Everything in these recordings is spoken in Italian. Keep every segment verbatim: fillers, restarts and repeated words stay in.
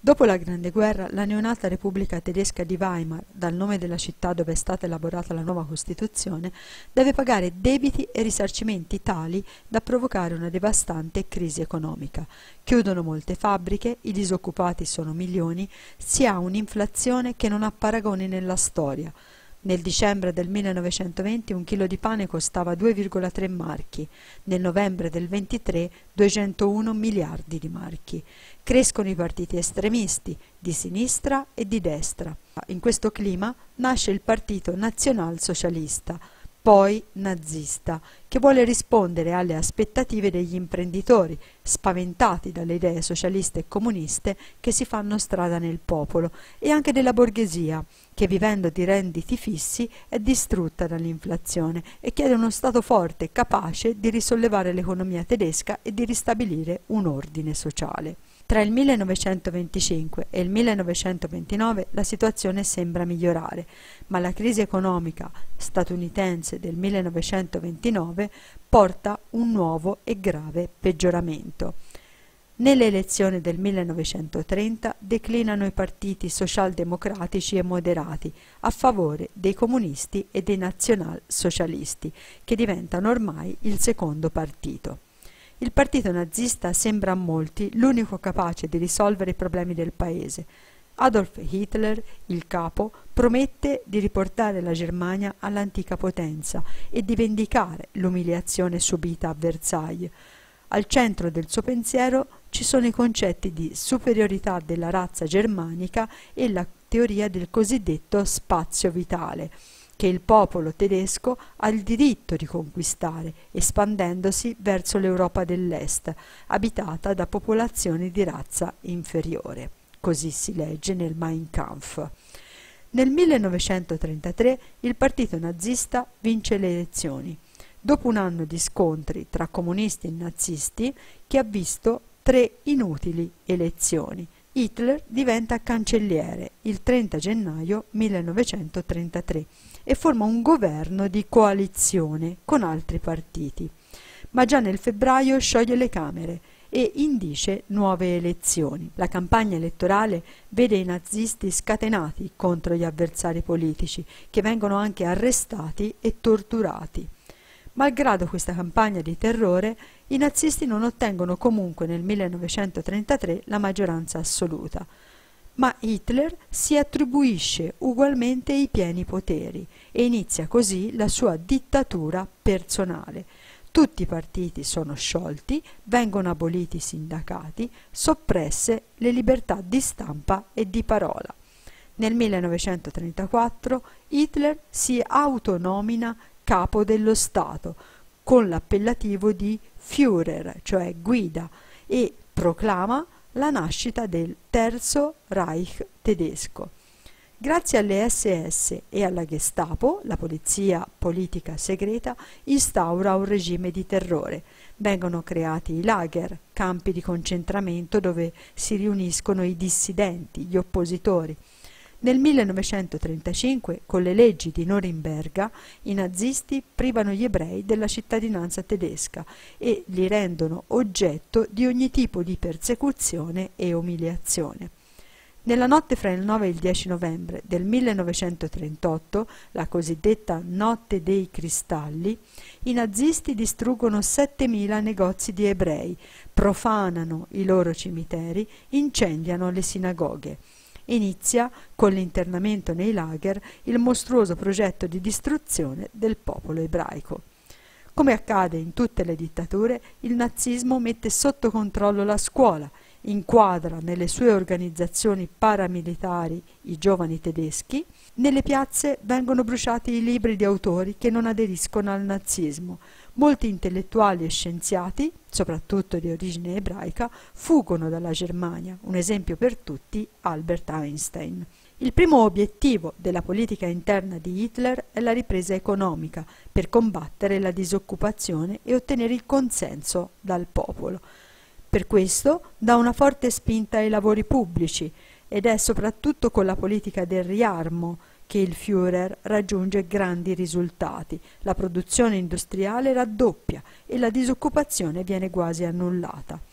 Dopo la Grande Guerra, la neonata Repubblica Tedesca di Weimar, dal nome della città dove è stata elaborata la nuova Costituzione, deve pagare debiti e risarcimenti tali da provocare una devastante crisi economica. Chiudono molte fabbriche, i disoccupati sono milioni, si ha un'inflazione che non ha paragoni nella storia. Nel dicembre del millenovecentoventi un chilo di pane costava due virgola tre marchi, nel novembre del ventitré duecentouno miliardi di marchi. Crescono i partiti estremisti, di sinistra e di destra. In questo clima nasce il Partito Nazionalsocialista, poi nazista, che vuole rispondere alle aspettative degli imprenditori, spaventati dalle idee socialiste e comuniste che si fanno strada nel popolo, e anche della borghesia, che vivendo di renditi fissi è distrutta dall'inflazione e chiede uno Stato forte, capace di risollevare l'economia tedesca e di ristabilire un ordine sociale. Tra il millenovecentoventicinque e il millenovecentoventinove la situazione sembra migliorare, ma la crisi economica statunitense del millenovecentoventinove porta un nuovo e grave peggioramento. Nelle elezioni del millenovecentotrenta declinano i partiti socialdemocratici e moderati a favore dei comunisti e dei nazionalsocialisti, che diventano ormai il secondo partito. Il partito nazista sembra a molti l'unico capace di risolvere i problemi del paese. Adolf Hitler, il capo, promette di riportare la Germania all'antica potenza e di vendicare l'umiliazione subita a Versailles. Al centro del suo pensiero ci sono i concetti di superiorità della razza germanica e la teoria del cosiddetto spazio vitale, che il popolo tedesco ha il diritto di conquistare, espandendosi verso l'Europa dell'Est, abitata da popolazioni di razza inferiore. Così si legge nel Mein Kampf. Nel millenovecentotrentatré il partito nazista vince le elezioni, dopo un anno di scontri tra comunisti e nazisti che ha visto tre inutili elezioni. Hitler diventa cancelliere il trenta gennaio millenovecentotrentatré e forma un governo di coalizione con altri partiti, ma già nel febbraio scioglie le Camere e indice nuove elezioni. La campagna elettorale vede i nazisti scatenati contro gli avversari politici, che vengono anche arrestati e torturati. Malgrado questa campagna di terrore, i nazisti non ottengono comunque nel millenovecentotrentatré la maggioranza assoluta, ma Hitler si attribuisce ugualmente i pieni poteri e inizia così la sua dittatura personale. Tutti i partiti sono sciolti, vengono aboliti i sindacati, soppresse le libertà di stampa e di parola. Nel millenovecentotrentaquattro Hitler si autonomina capo dello Stato con l'appellativo di Führer, cioè guida, e proclama la nascita del Terzo Reich tedesco. Grazie alle esse esse e alla Gestapo, la polizia politica segreta instaura un regime di terrore. Vengono creati i lager, campi di concentramento dove si riuniscono i dissidenti, gli oppositori. Nel millenovecentotrentacinque, con le leggi di Norimberga, i nazisti privano gli ebrei della cittadinanza tedesca e li rendono oggetto di ogni tipo di persecuzione e umiliazione. Nella notte fra il nove e il dieci novembre del millenovecentotrentotto, la cosiddetta Notte dei Cristalli, i nazisti distruggono settemila negozi di ebrei, profanano i loro cimiteri, incendiano le sinagoghe. Inizia, con l'internamento nei lager, il mostruoso progetto di distruzione del popolo ebraico. Come accade in tutte le dittature, il nazismo mette sotto controllo la scuola, inquadra nelle sue organizzazioni paramilitari i giovani tedeschi. Nelle piazze vengono bruciati i libri di autori che non aderiscono al nazismo. Molti intellettuali e scienziati, soprattutto di origine ebraica, fuggono dalla Germania, un esempio per tutti Albert Einstein. Il primo obiettivo della politica interna di Hitler è la ripresa economica, per combattere la disoccupazione e ottenere il consenso dal popolo. Per questo dà una forte spinta ai lavori pubblici ed è soprattutto con la politica del riarmo che il Führer raggiunge grandi risultati. La produzione industriale raddoppia e la disoccupazione viene quasi annullata.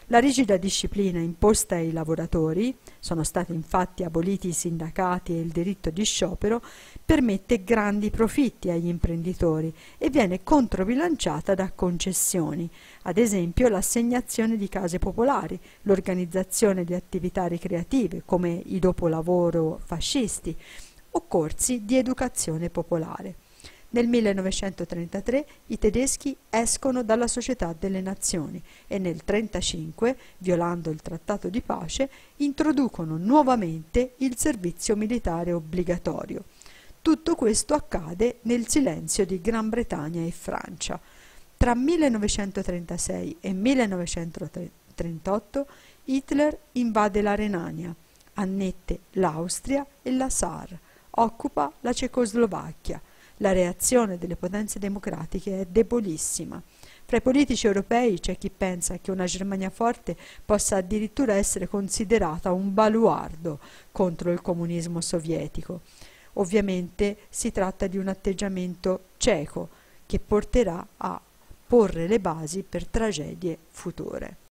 La rigida disciplina imposta ai lavoratori, sono stati infatti aboliti i sindacati e il diritto di sciopero, permette grandi profitti agli imprenditori e viene controbilanciata da concessioni, ad esempio l'assegnazione di case popolari, l'organizzazione di attività ricreative come i dopolavoro fascisti o corsi di educazione popolare. Nel millenovecentotrentatré i tedeschi escono dalla Società delle Nazioni e nel millenovecentotrentacinque, violando il trattato di pace, introducono nuovamente il servizio militare obbligatorio. Tutto questo accade nel silenzio di Gran Bretagna e Francia. Tra millenovecentotrentasei e millenovecentotrentotto Hitler invade la Renania, annette l'Austria e la Saar, occupa la Cecoslovacchia. La reazione delle potenze democratiche è debolissima. Fra i politici europei c'è chi pensa che una Germania forte possa addirittura essere considerata un baluardo contro il comunismo sovietico. Ovviamente si tratta di un atteggiamento cieco che porterà a porre le basi per tragedie future.